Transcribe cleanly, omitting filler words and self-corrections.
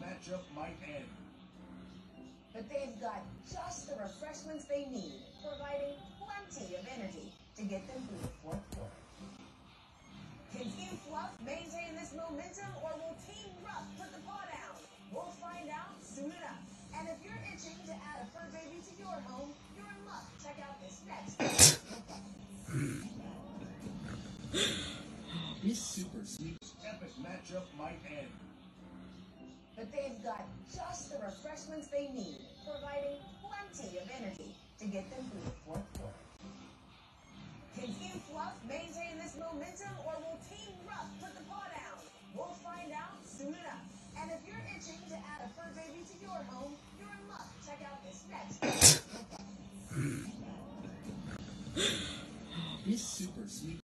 matchup might end. But they've got just the refreshments they need, providing plenty of energy to get them through the fourth quarter. Can Team Fluff maintain this momentum, or will Team Rough put the paw down? We'll find out soon enough. And if you're itching to add a fur baby to your home, you're in luck. Check out this next. This super sweet epic matchup might end. But they've got just the refreshments they need, providing plenty of energy to get them through the fourth quarter. Can Team Fluff maintain this momentum, or will Team Rough put the paw down? We'll find out soon enough. And if you're itching to add a fur baby to your home, you're in luck. Check out this next. This super sweet